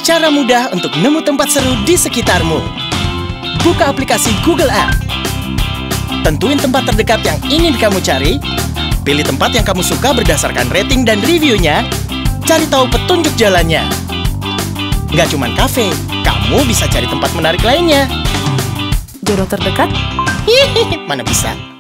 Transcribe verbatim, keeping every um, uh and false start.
cara mudah untuk nemu tempat seru di sekitarmu. Buka aplikasi Google Earth. Tentuin tempat terdekat yang ingin kamu cari. Pilih tempat yang kamu suka berdasarkan rating dan reviewnya. Cari tahu petunjuk jalannya. Nggak cuma kafe, kamu bisa cari tempat menarik lainnya. Jodoh terdekat? Hihihi, mana bisa.